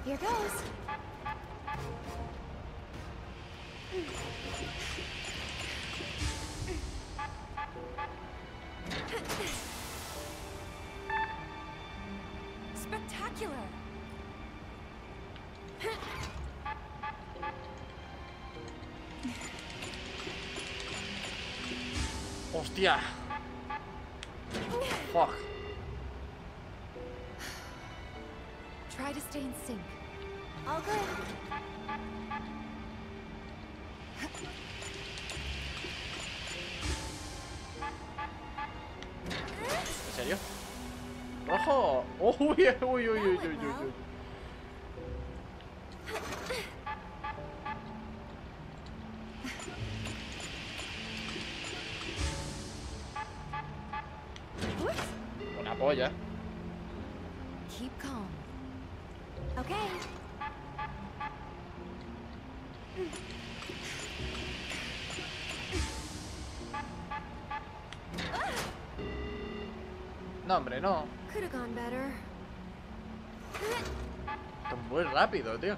Here goes. Spectacular. Hostia. Fuck. Try to stay in sync. All good. ¿En serio? ¡Rojo! ¡Uy, uy, uy, uy, uy, uy, uy! Una polla. Keep calm. Okay. No, hombre, no. Could have gone better. Esto es muy rápido, tío.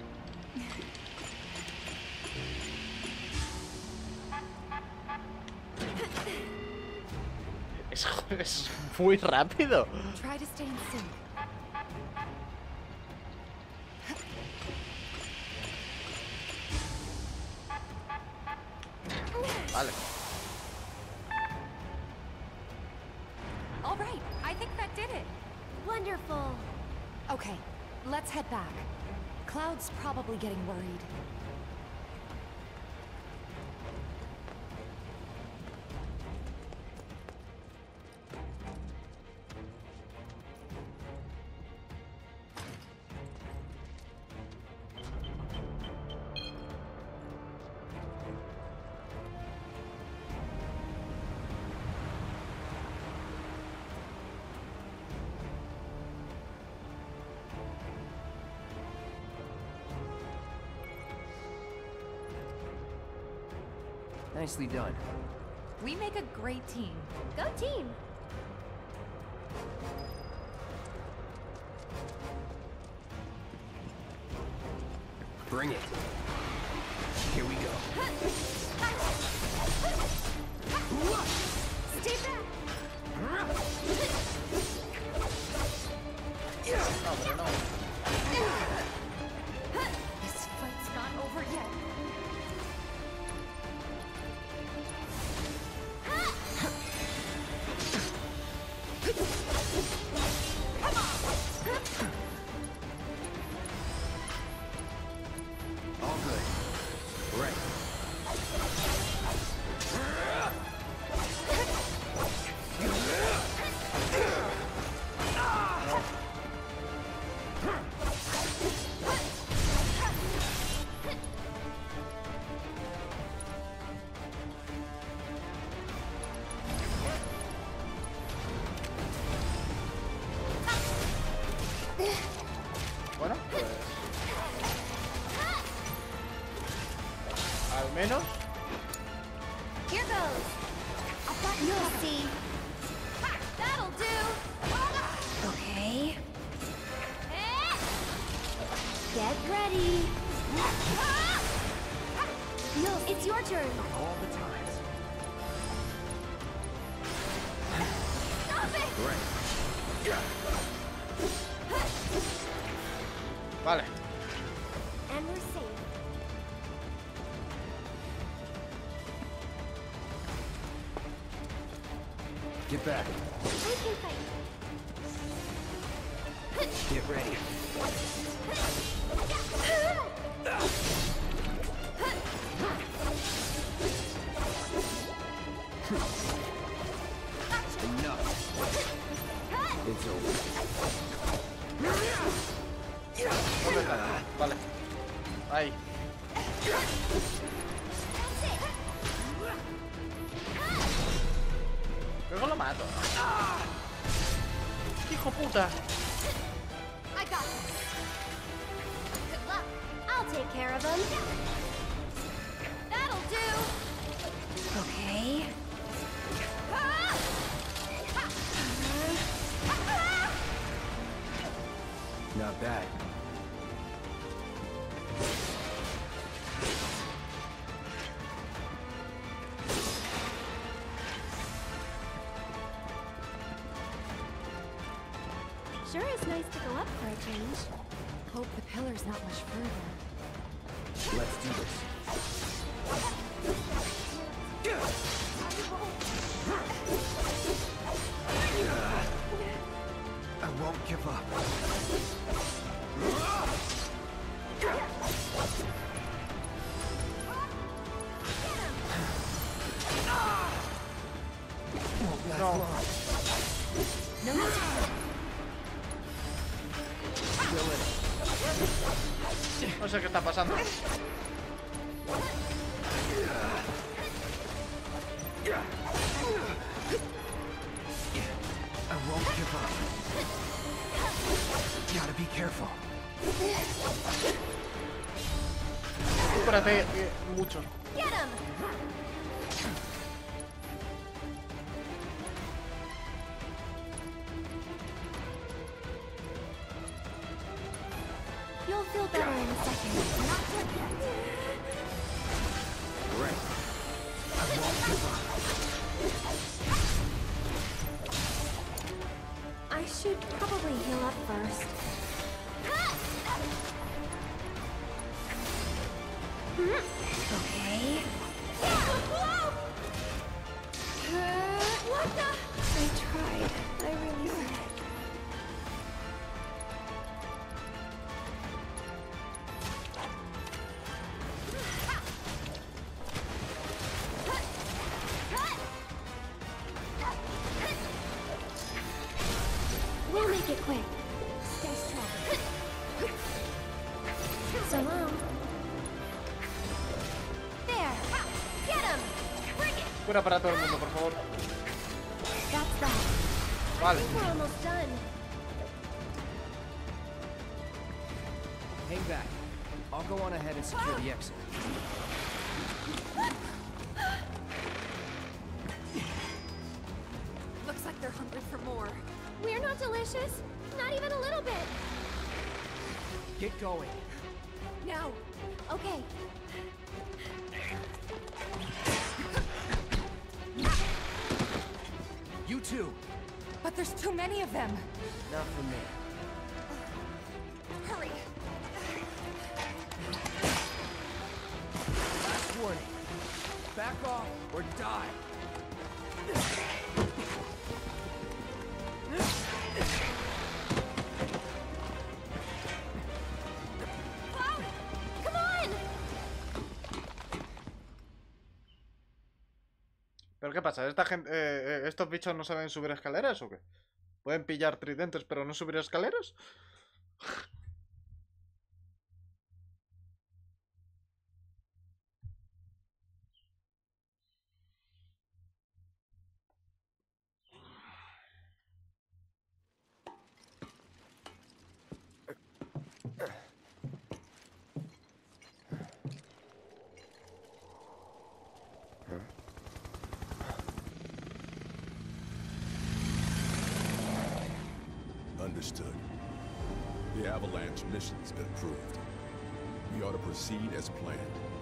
Es muy rápido. Try to stay in sync. Vale. All right, I think that did it. Wonderful. Okay, let's head back. Cloud's probably getting worried. Nicely done. We make a great team. Go team! Bring it. Here we go. Stay back! No, hombre, no. This fight's not over yet. All good. Right. Bueno, pues... Al menos... Here goes. I'll bet you'll see. That'll do. Okay. Get ready. No, it's your turn. All the times. Stop it. Right. Vale. And we're safe. Get back. I can fight. Get ready. Enough. It's over. ¿Dónde está? Vale. Ahí. Luego lo mato. ¡Hijo puta! I got this. Good luck. I'll take care of them. That'll do. Okay. Not bad. nice to go up for a change. Hope the pillar's not much further. Let's do this. I won't give up. Won't last long. No time. No sé qué está pasando. I won't give up. Gotta be careful. Espérate mucho. Get him. You'll feel better in a second. Not done yet. Right. I won't give up. I should probably heal up first. Okay. What the? I tried. I really did. We'll make it quick. Stay strong. So long. There. Get him. Bring it. Fuera para todo el mundo, por favor. That's that. Vale. I think we're almost done. Hang back. I'll go on ahead and secure the exit. Looks like they're hungry for more. We're not delicious. Not even a little bit. Get going. No. Okay. You too. But there's too many of them. Not for me. Hurry. Last warning. Back off or die. Cloud! Come on! ¿Pero qué pasa? ¿Esta gente, ¿estos bichos no saben subir escaleras o qué? ¿Pueden pillar tridentes pero no subir escaleras? Understood. The Avalanche mission's been approved. We ought to proceed as planned.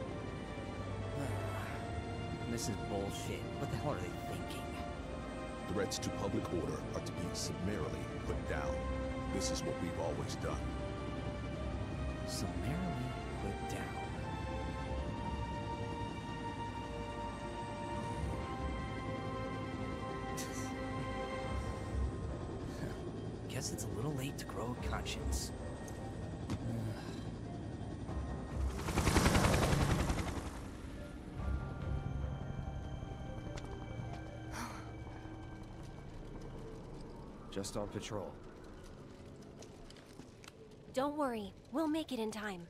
This is bullshit. What the hell are they thinking? Threats to public order are to be summarily put down. This is what we've always done. Summarily put down. Guess it's a little late to grow a conscience. Just on patrol. Don't worry. We'll make it in time.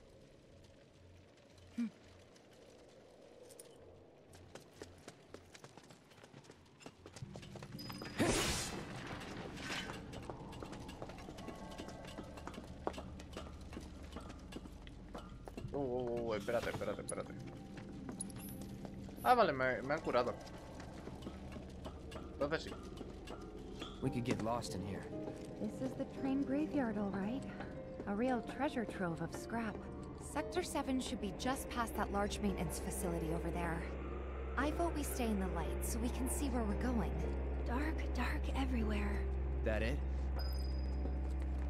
Espérate. Ah, vale, me han curado. Entonces sí. We could get lost in here. This is the train graveyard, all right. A real treasure trove of scrap. Sector 7 should be just past that large maintenance facility over there. I vote we stay in the light so we can see where we're going. Dark everywhere. That it?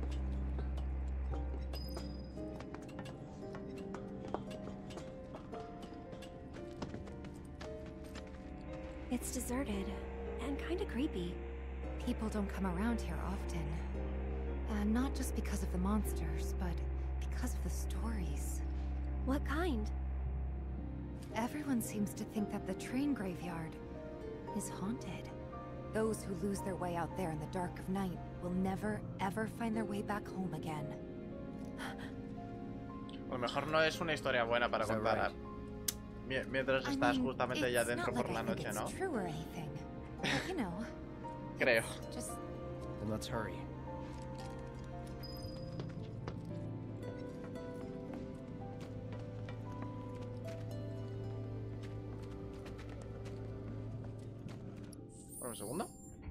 It's deserted and kind of creepy. People don't come around here often. Not just because of the monsters, but because of the stories. What kind? Everyone seems to think that the train graveyard is haunted. Those who lose their way out there in the dark of night will never, ever find their way back home again. A lo mejor no es una historia buena para contar mientras estás justamente ya dentro por la noche, ¿no? Creo. Then let's hurry. Un segundo.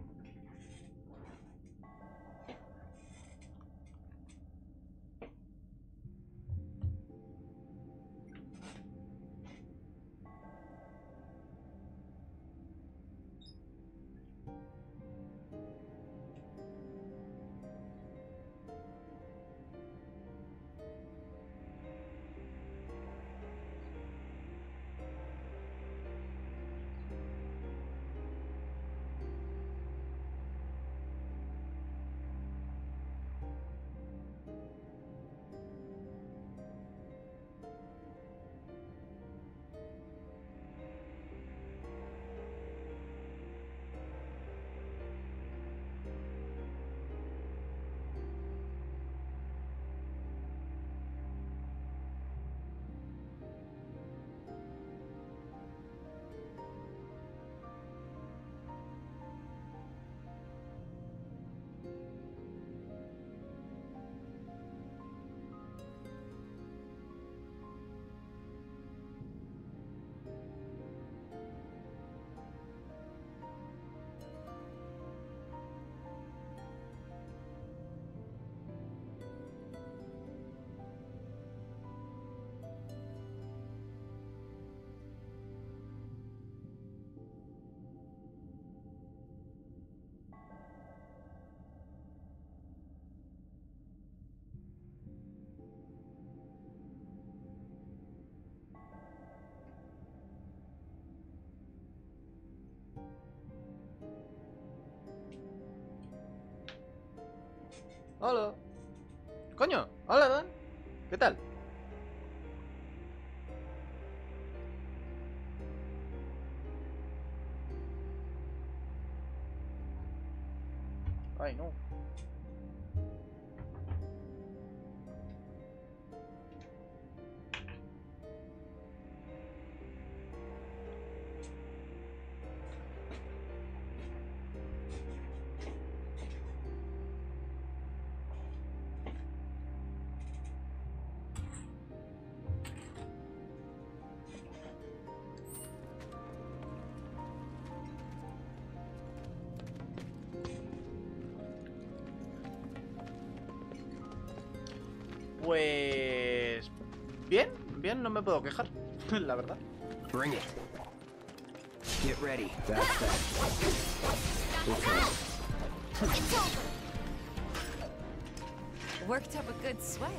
Hola. Coño, hola Dan. ¿Qué tal? Ay, no. Pues... bien, no me puedo quejar, la verdad. Bring it. Get ready. That's Worked up a good sweat.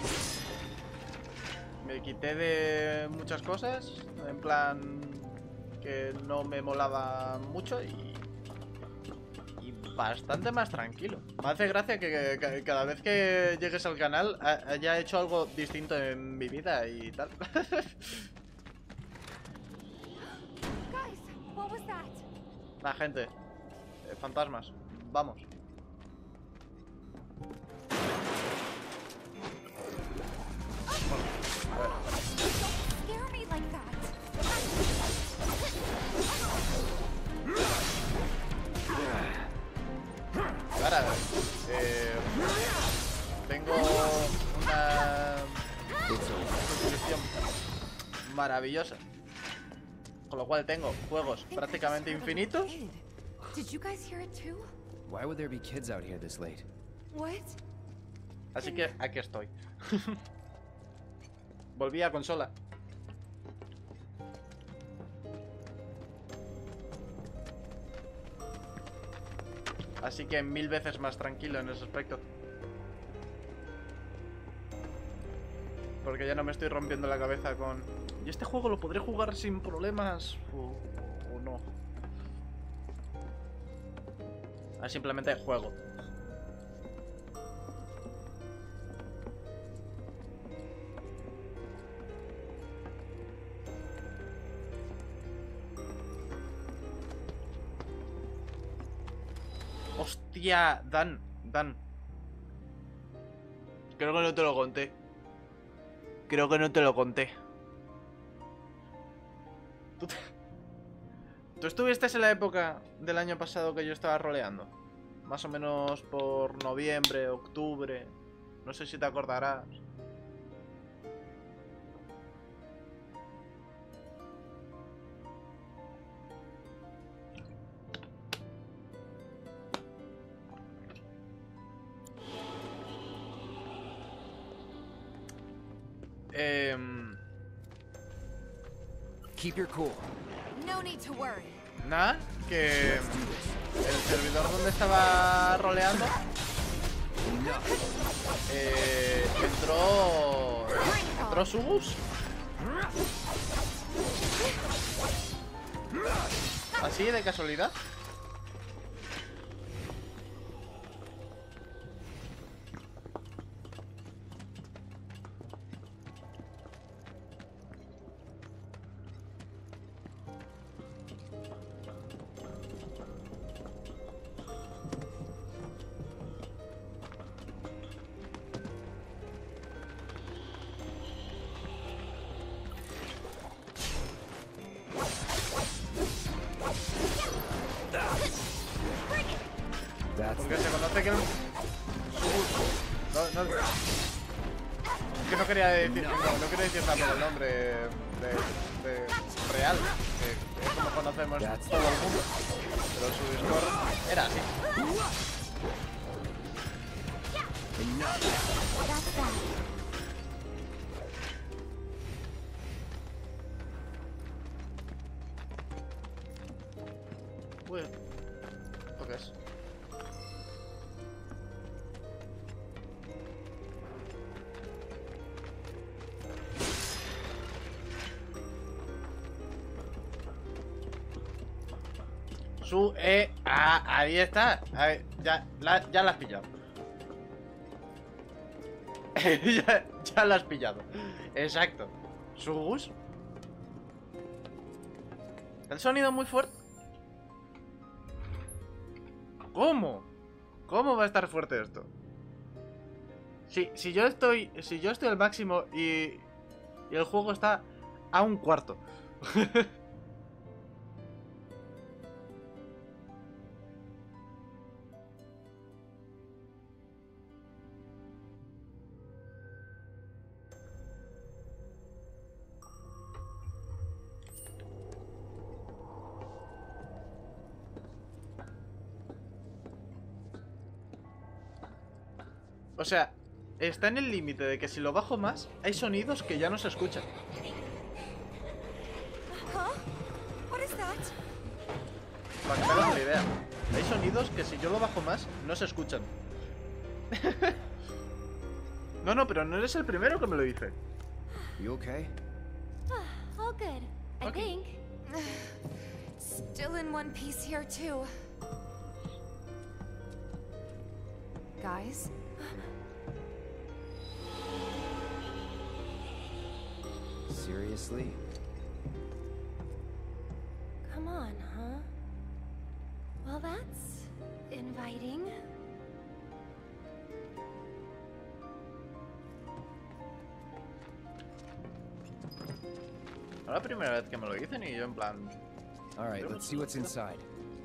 Me quité de muchas cosas, en plan que no me molaba mucho y bastante más tranquilo. Me hace gracia que cada vez que llegues al canal haya hecho algo distinto en mi vida y tal. La gente, fantasmas, vamos. Ahora, tengo una suscripción maravillosa, con lo cual tengo juegos prácticamente infinitos. Why would there be kids out here this late? Así que aquí estoy. Volví a consola. Así que 1000 veces más tranquilo en ese aspecto. Porque ya no me estoy rompiendo la cabeza con... ¿Y este juego lo podré jugar sin problemas? ¿O no? Es simplemente juego. Hostia, Dan. Creo que no te lo conté. ¿Tú estuviste en la época del año pasado que yo estaba roleando? Más o menos por noviembre, octubre. No sé si te acordarás. Keep your cool. No need to worry. Nada, que el servidor donde estaba roleando entró Subus. Así de casualidad. Porque se conoce que el Subus que no quería decir no quería decir también el nombre de real, que es como conocemos todo el mundo, pero su Discord era así. Uy, ¿esto qué es? Ahí está. Ahí, ya la has pillado. ya la has pillado. Exacto. Subus. El sonido muy fuerte. ¿Cómo? ¿Cómo va a estar fuerte esto? Si yo estoy al máximo y el juego está a un cuarto. O sea, está en el límite de que si lo bajo más, hay sonidos que ya no se escuchan. Para que te hagas una idea. Hay sonidos que si yo lo bajo más, no se escuchan. No, pero no eres el primero que me lo dice. You okay? All good, I Okay. think. Still in one piece here, too. Guys? Seriously? Come on, huh? Well, that's inviting. Es la primera vez que me lo dicen y yo en plan... All right, let's see what's inside.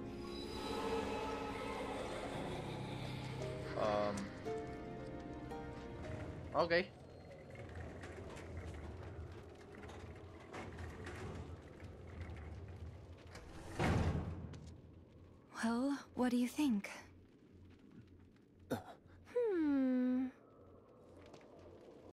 Ok. Well, what do you think?